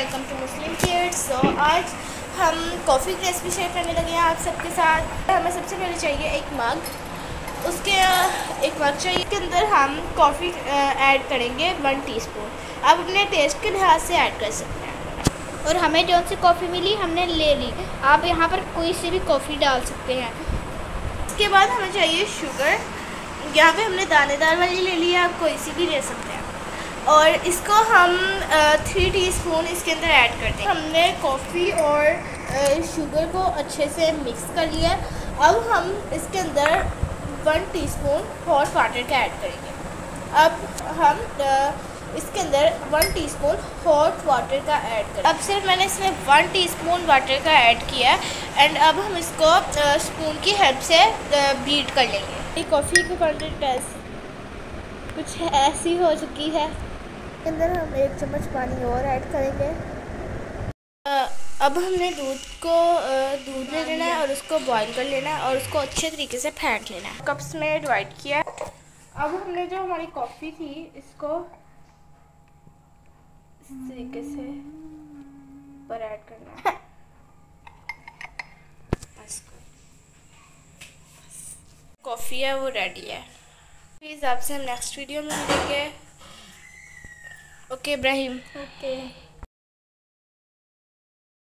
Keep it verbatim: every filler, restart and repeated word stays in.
Welcome to Muslim kids. So आज हम coffee की रेसिपी शेयर करने लगे हैं आप सबके साथ। हमें सबसे पहले चाहिए एक मग, उसके एक मग चाहिए, उसके अंदर हम कॉफ़ी ऐड करेंगे वन टीस्पून। आप अपने टेस्ट के लिहाज से ऐड कर सकते हैं। और हमें जो सी कॉफ़ी मिली हमने ले ली, आप यहाँ पर कोई सी भी कॉफ़ी डाल सकते हैं। उसके बाद हमें चाहिए शुगर, यहाँ पे हमने दानेदार वाली ले ली है, आप कोई सी भी ले सकते हैं। और इसको हम थ्री टीस्पून इसके अंदर ऐड कर देंगे। हमने कॉफ़ी और शुगर को अच्छे से मिक्स कर लिया। अब हम इसके अंदर वन टीस्पून हॉट वाटर का ऐड करेंगे। अब हम आ, इसके अंदर वन टीस्पून हॉट वाटर का ऐड करें। अब सिर्फ मैंने इसमें वन टीस्पून वाटर का ऐड किया एंड अब हम इसको आ, स्पून की हेल्प से बीट कर लेंगे। कॉफ़ी की क्वांटिटी कुछ ऐसी हो चुकी है। अंदर हम एक चम्मच पानी और ऐड करेंगे। अब हमने दूध को दूध ले लेना है और उसको बॉईल कर लेना है और उसको अच्छे तरीके से फेंट लेना है। कप्स में डिवाइड किया। अब हमने जो हमारी कॉफ़ी थी इसको इस तरीके से ऊपर ऐड करना है। कॉफ़ी है वो रेडी है। प्लीज़ आपसे हम नेक्स्ट वीडियो में मिलेंगे। ओके इब्राहिम। ओके।